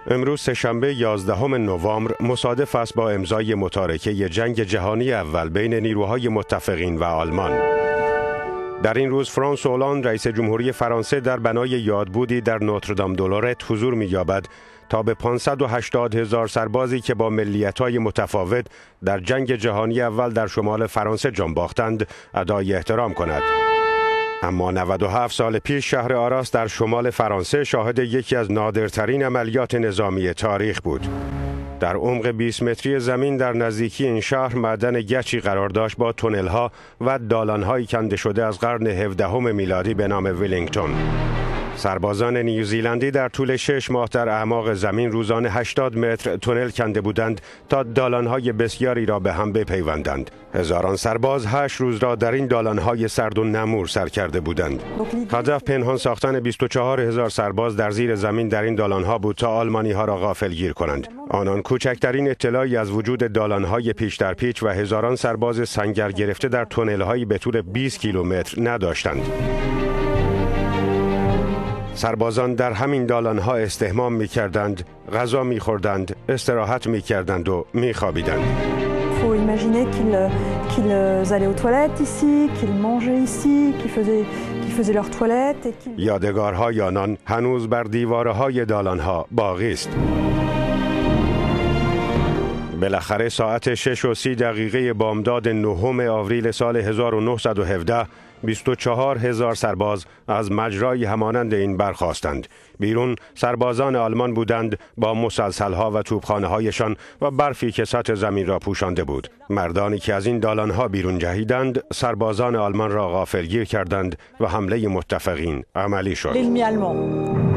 امروز سه‌شنبه 11 نوامبر مصادف است با امضای متارکه جنگ جهانی اول بین نیروهای متفقین و آلمان. در این روز فرانسوا هولند رئیس جمهوری فرانسه در بنای یادبودی در نوتردام دو لورت حضور می‌یابد تا به 580,000 سربازی که با ملیت‌های متفاوت در جنگ جهانی اول در شمال فرانسه جان باختند ادای احترام کند. اما 97 سال پیش شهر آراس در شمال فرانسه شاهد یکی از نادرترین عملیات نظامی تاریخ بود. در عمق 20 متری زمین در نزدیکی این شهر معدن گچی قرار داشت با تونل‌ها و دالان‌هایی کنده شده از قرن 17 میلادی به نام ولینگتون. سربازان نیوزیلندی در طول 6 ماه در اعماق زمین روزانه 80 متر تونل کنده بودند تا دالان‌های بسیاری را به هم بپیوندند. هزاران سرباز 8 روز را در این دالان‌های سرد و نمور سر کرده بودند. هدف پنهان ساختن 24,000 سرباز در زیر زمین در این دالان‌ها بود تا آلمانی‌ها را غافلگیر کنند. آنان کوچکترین اطلاعی از وجود دالان‌های پیچ در پیچ و هزاران سرباز سنگر گرفته در تونل‌هایی به طول 20 کیلومتر نداشتند. سربازان در همین دالان‌ها استحمام می‌کردند، غذا می‌خوردند، استراحت می‌کردند و می‌خوابیدند. faut imaginer qu'ils allaient aux toilettes ici, qu'ils mangeaient ici, qu'ils faisaient leurs toilettes et qu'ils... یادگارهای آنان هنوز بر دیوارهای دالان‌ها باقی است. بالاخره ساعت 6:30 بامداد 9 آوریل سال 1917 24,000 سرباز از مجرای همانند این برخاستند. بیرون سربازان آلمان بودند با مسلسل‌ها و توپخانه‌هایشان و برفی که سطح زمین را پوشانده بود. مردانی که از این دالان‌ها بیرون جهیدند سربازان آلمان را غافلگیر کردند و حمله متفقین عملی شد.